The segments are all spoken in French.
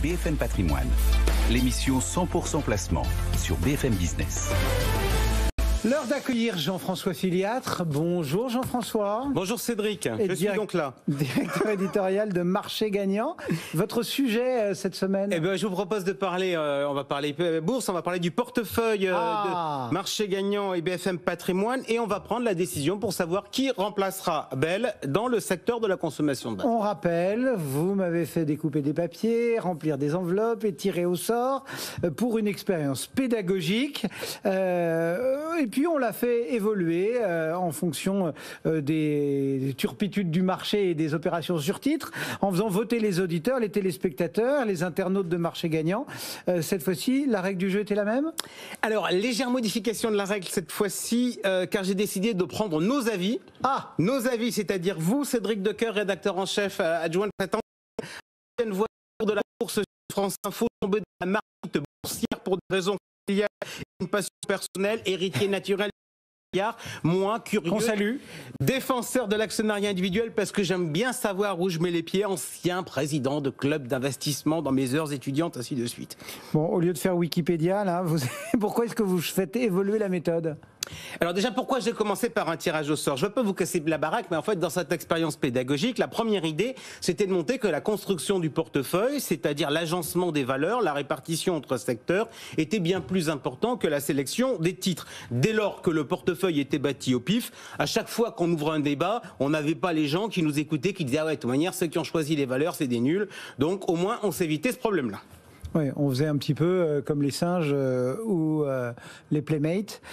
BFM Patrimoine, l'émission 100% placement sur BFM Business. L'heure d'accueillir Jean-François Filiatre. Bonjour Jean-François. Bonjour Cédric, je suis donc là. Directeur éditorial de Marché Gagnant. Votre sujet cette semaine? Eh ben, je vous propose de parler, on va parler bourse, on va parler du portefeuille de Marché Gagnant et BFM Patrimoine et on va prendre la décision pour savoir qui remplacera Bell dans le secteur de la consommation de base. On rappelle, vous m'avez fait découper des papiers, remplir des enveloppes et tirer au sort pour une expérience pédagogique. Et puis on l'a fait évoluer en fonction des turpitudes du marché et des opérations sur titre, en faisant voter les auditeurs, les téléspectateurs, les internautes de Marché Gagnant. Cette fois-ci, la règle du jeu était la même? Alors, légère modification de la règle cette fois-ci, car j'ai décidé de prendre nos avis. Nos avis, c'est-à-dire vous, Cédric Decoeur, rédacteur en chef adjoint de cette ancienne voix de la bourse sur France Info, tombé dans la marmite boursière pour des raisons familiales, une passion personnelle, héritier naturel. Moi, curieux, qu'on salue, défenseur de l'actionnariat individuel parce que j'aime bien savoir où je mets les pieds, ancien président de club d'investissement dans mes heures étudiantes, ainsi de suite. Bon, au lieu de faire Wikipédia, là, pourquoi est-ce que vous faites évoluer la méthode? Alors déjà, pourquoi j'ai commencé par un tirage au sort? Je ne veux pas vous casser la baraque, mais en fait, dans cette expérience pédagogique, la première idée, c'était de montrer que la construction du portefeuille, c'est-à-dire l'agencement des valeurs, la répartition entre secteurs, était bien plus important que la sélection des titres. Dès lors que le portefeuille était bâti au pif, à chaque fois qu'on ouvre un débat, on n'avait pas les gens qui nous écoutaient, qui disaient « Ah ouais, de toute manière, ceux qui ont choisi les valeurs, c'est des nuls ». Donc au moins, on s'évitait ce problème-là. Oui, on faisait un petit peu comme les singes ou les playmates.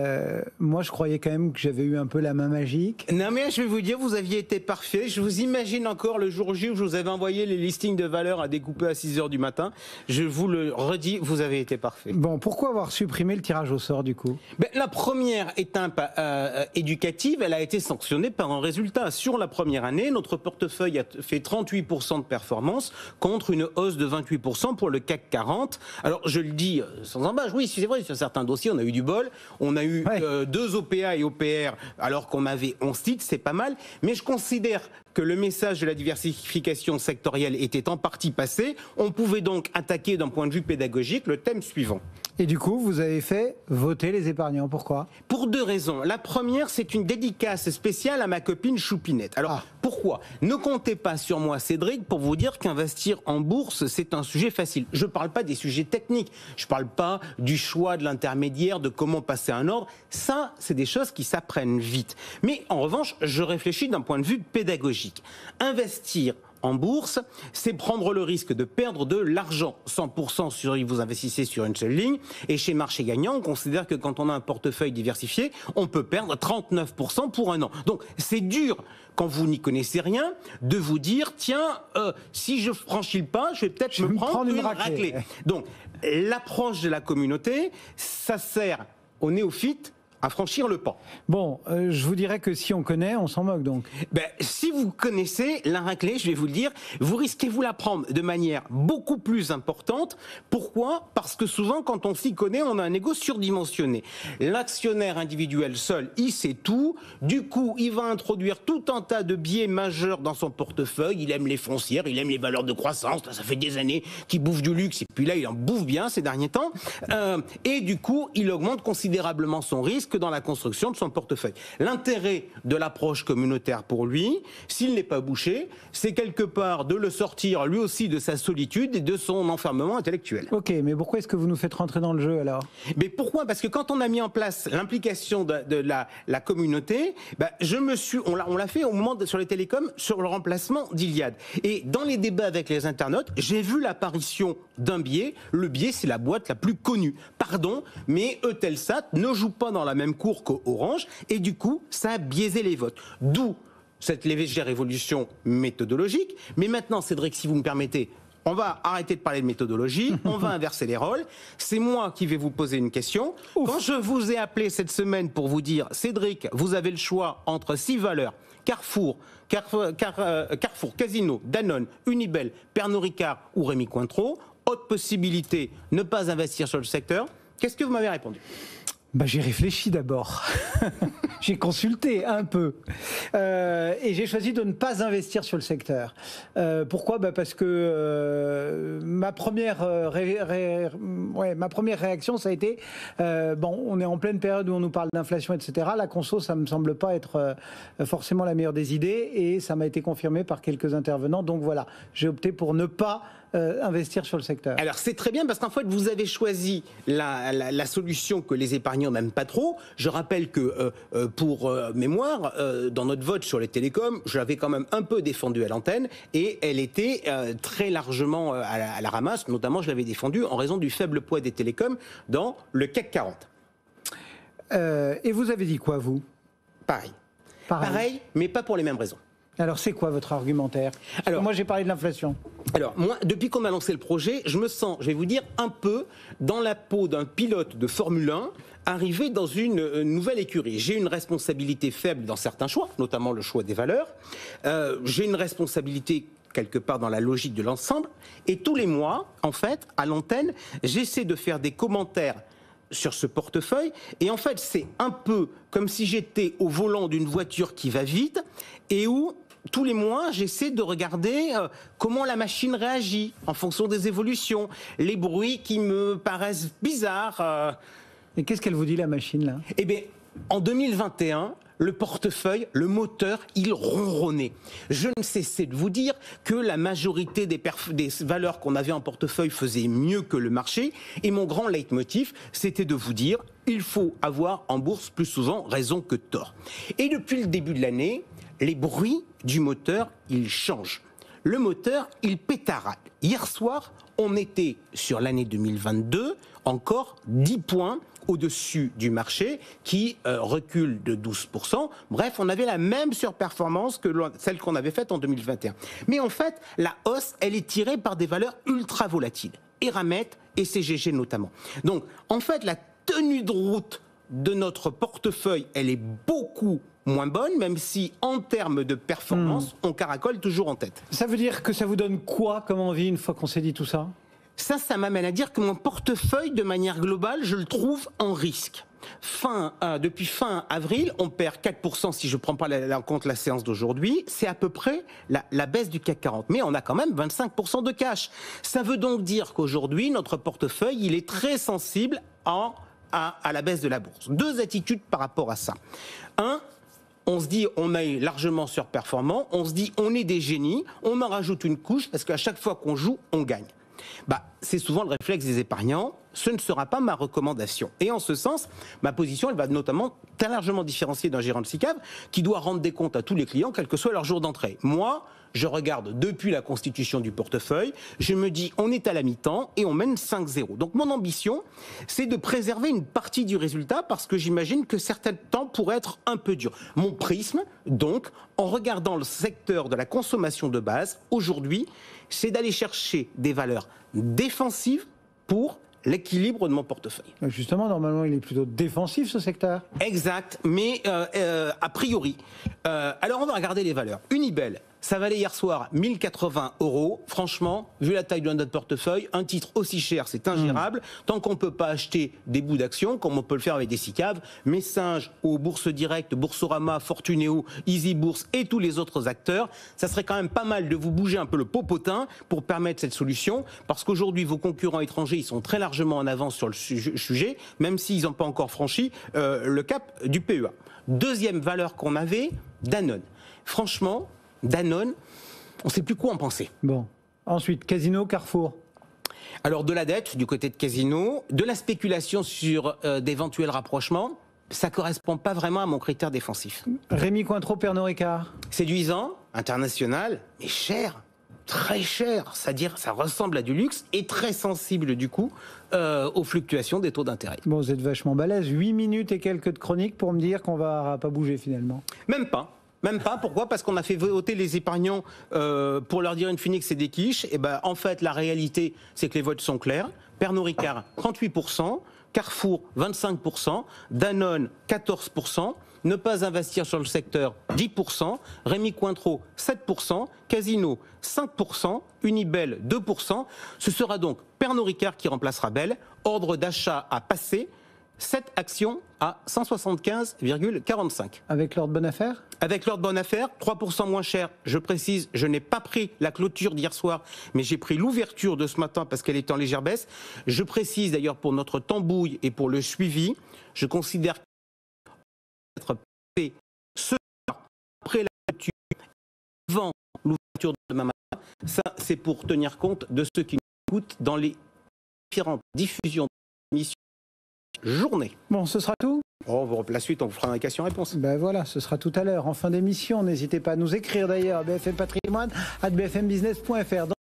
Moi, je croyais quand même que j'avais eu un peu la main magique. Non mais je vais vous dire, vous aviez été parfait. Je vous imagine encore le jour J où je vous avais envoyé les listings de valeurs à découper à 6h du matin. Je vous le redis, vous avez été parfait. Bon, pourquoi avoir supprimé le tirage au sort du coup? La première étape éducative, elle a été sanctionnée par un résultat. Sur la première année, notre portefeuille a fait 38% de performance contre une hausse de 28% pour le CAC 40. Alors je le dis sans embâche, oui c'est vrai, sur certains dossiers on a eu du bol, on a eu 2 OPA et OPR alors qu'on avait 11 titres, c'est pas mal, mais je considère que le message de la diversification sectorielle était en partie passé. On pouvait donc attaquer d'un point de vue pédagogique le thème suivant. Et du coup, vous avez fait voter les épargnants. Pourquoi? Pour 2 raisons. La première, c'est une dédicace spéciale à ma copine Choupinette. Alors, pourquoi? Ne comptez pas sur moi, Cédric, pour vous dire qu'investir en bourse, c'est un sujet facile. Je ne parle pas des sujets techniques. Je ne parle pas du choix de l'intermédiaire, de comment passer un ordre. Ça, c'est des choses qui s'apprennent vite. Mais en revanche, je réfléchis d'un point de vue pédagogique. Investir en bourse, c'est prendre le risque de perdre de l'argent. 100% sur vous investissez sur une seule ligne. Et chez Marché Gagnant, on considère que quand on a un portefeuille diversifié, on peut perdre 39% pour un an. Donc c'est dur, quand vous n'y connaissez rien, de vous dire, tiens, si je franchis le pas, je vais peut-être me prendre une raclée. Donc l'approche de la communauté, ça sert aux néophytes à franchir le pas. Bon, je vous dirais que si on connaît, on s'en moque donc. Si vous connaissez la raclée, je vais vous le dire, vous risquez vous la prendre de manière beaucoup plus importante. Pourquoi? Parce que souvent, quand on s'y connaît, on a un ego surdimensionné. L'actionnaire individuel seul, il sait tout. Du coup, il va introduire tout un tas de biais majeurs dans son portefeuille. Il aime les foncières, il aime les valeurs de croissance. Là, ça fait des années qu'il bouffe du luxe. Et puis là, il en bouffe bien ces derniers temps. Et du coup, il augmente considérablement son risque dans la construction de son portefeuille. L'intérêt de l'approche communautaire pour lui, s'il n'est pas bouché, c'est quelque part de le sortir lui aussi de sa solitude et de son enfermement intellectuel. Ok, mais pourquoi est-ce que vous nous faites rentrer dans le jeu alors? Mais pourquoi? Parce que quand on a mis en place l'implication de la communauté, on l'a fait au moment sur les télécoms sur le remplacement d'Iliad. Et dans les débats avec les internautes, j'ai vu l'apparition d'un biais. Le biais, c'est la boîte la plus connue. Pardon, mais Eutelsat ne joue pas dans la même cour qu'Orange, et du coup, ça a biaisé les votes. D'où cette légère évolution méthodologique. Mais maintenant, Cédric, si vous me permettez, on va arrêter de parler de méthodologie, on va inverser les rôles. C'est moi qui vais vous poser une question. Quand je vous ai appelé cette semaine pour vous dire, Cédric, vous avez le choix entre 6 valeurs, Carrefour, Casino, Danone, Unibel, Pernod Ricard ou Rémy Cointreau, haute possibilité, ne pas investir sur le secteur. Qu'est-ce que vous m'avez répondu? J'ai réfléchi d'abord. J'ai consulté un peu. Et j'ai choisi de ne pas investir sur le secteur. Pourquoi ? Parce que ma première réaction, ça a été on est en pleine période où on nous parle d'inflation, etc. La conso, ça ne me semble pas être forcément la meilleure des idées. Et ça m'a été confirmé par quelques intervenants. Donc voilà, j'ai opté pour ne pas investir sur le secteur. Alors c'est très bien parce qu'en fait vous avez choisi la solution que les épargnants n'aiment pas trop. Je rappelle que pour mémoire, dans notre vote sur les télécoms, je l'avais quand même un peu défendue à l'antenne et elle était très largement à la ramasse. Notamment je l'avais défendue en raison du faible poids des télécoms dans le CAC 40. Et vous avez dit quoi, vous ? Pareil, mais pas pour les mêmes raisons. Alors, c'est quoi votre argumentaire ? Alors, moi, j'ai parlé de l'inflation. Alors, moi, depuis qu'on a lancé le projet, je me sens, je vais vous dire, un peu dans la peau d'un pilote de Formule 1 arrivé dans une nouvelle écurie. J'ai une responsabilité faible dans certains choix, notamment le choix des valeurs. J'ai une responsabilité quelque part dans la logique de l'ensemble. Et tous les mois, en fait, à l'antenne, j'essaie de faire des commentaires sur ce portefeuille. Et en fait, c'est un peu comme si j'étais au volant d'une voiture qui va vite et où tous les mois, j'essaie de regarder comment la machine réagit en fonction des évolutions, les bruits qui me paraissent bizarres. Et qu'est-ce qu'elle vous dit, la machine, là ? Eh bien, en 2021, le portefeuille, le moteur, il ronronnait. Je ne cessais de vous dire que la majorité des valeurs qu'on avait en portefeuille faisaient mieux que le marché. Et mon grand leitmotiv, c'était de vous dire, il faut avoir en bourse plus souvent raison que tort. Et depuis le début de l'année, les bruits du moteur, ils changent. Le moteur, il pétarade. Hier soir, on était sur l'année 2022, encore 10 points au-dessus du marché, qui recule de 12%. Bref, on avait la même surperformance que celle qu'on avait faite en 2021. Mais en fait, la hausse, elle est tirée par des valeurs ultra volatiles. Eramet et CGG notamment. Donc, en fait, la tenue de route de notre portefeuille, elle est beaucoup moins bonne, même si en termes de performance, on caracole toujours en tête. Ça veut dire que ça vous donne quoi comme envie une fois qu'on s'est dit tout ça ? Ça m'amène à dire que mon portefeuille, de manière globale, je le trouve en risque. Depuis fin avril, on perd 4% si je ne prends pas en compte la séance d'aujourd'hui. C'est à peu près la baisse du CAC 40. Mais on a quand même 25% de cash. Ça veut donc dire qu'aujourd'hui, notre portefeuille, il est très sensible à la baisse de la bourse. Deux attitudes par rapport à ça. Un, on se dit on est largement surperformant. On se dit on est des génies. On en rajoute une couche parce qu'à chaque fois qu'on joue, on gagne. C'est souvent le réflexe des épargnants. Ce ne sera pas ma recommandation. Et en ce sens, ma position, elle va notamment très largement différencier d'un gérant de SICAV qui doit rendre des comptes à tous les clients, quel que soit leur jour d'entrée. Moi, je regarde depuis la constitution du portefeuille, je me dis on est à la mi-temps et on mène 5-0. Donc mon ambition, c'est de préserver une partie du résultat parce que j'imagine que certains temps pourraient être un peu durs. Mon prisme, donc, en regardant le secteur de la consommation de base, aujourd'hui, c'est d'aller chercher des valeurs défensives pour l'équilibre de mon portefeuille. Justement, normalement, il est plutôt défensif, ce secteur. Exact, mais a priori. Alors, on va regarder les valeurs. Unibel, ça valait hier soir 1080 €. Franchement, vu la taille de notre portefeuille, un titre aussi cher, c'est ingérable. Tant qu'on ne peut pas acheter des bouts d'actions, comme on peut le faire avec des SICAV, Messinge aux Bourses Directes, Boursorama, Fortunéo, Easy Bourse et tous les autres acteurs, ça serait quand même pas mal de vous bouger un peu le popotin pour permettre cette solution, parce qu'aujourd'hui, vos concurrents étrangers, ils sont très largement en avance sur le sujet, même s'ils n'ont pas encore franchi le cap du PEA. Deuxième valeur qu'on avait, Danone. Franchement, Danone, on ne sait plus quoi en penser. Bon. Ensuite, Casino, Carrefour. Alors, de la dette du côté de Casino, de la spéculation sur d'éventuels rapprochements, ça ne correspond pas vraiment à mon critère défensif. Rémi Cointreau, Pernod Ricard. Séduisant, international, mais cher. Très cher, c'est-à-dire ça ressemble à du luxe et très sensible du coup aux fluctuations des taux d'intérêt. Bon, vous êtes vachement balèze. 8 minutes et quelques de chronique pour me dire qu'on va pas bouger finalement. Même pas. Pourquoi ? Parce qu'on a fait voter les épargnants pour leur dire in fine que c'est des quiches. Et en fait, la réalité, c'est que les votes sont clairs. Pernod Ricard, 38%. Carrefour, 25%. Danone, 14%. Ne pas investir sur le secteur, 10%, Rémi Cointreau, 7%, Casino, 5%, Unibel, 2%. Ce sera donc Pernod Ricard qui remplacera Bell. Ordre d'achat à passer, 7 actions à 175,45. Avec l'ordre bonne affaire? Avec l'ordre bonne affaire, 3% moins cher. Je précise, je n'ai pas pris la clôture d'hier soir, mais j'ai pris l'ouverture de ce matin parce qu'elle est en légère baisse. Je précise d'ailleurs pour notre tambouille et pour le suivi, je considère qu'être passé ce soir après la clôture, avant l'ouverture de demain matin, ça c'est pour tenir compte de ceux qui nous écoutent dans les différentes diffusions d'émissions journée. Bon, ce sera tout? La suite, on vous fera un question-réponse. Ben voilà, ce sera tout à l'heure, en fin d'émission. N'hésitez pas à nous écrire d'ailleurs, bfmpatrimoine@bfmbusiness.fr.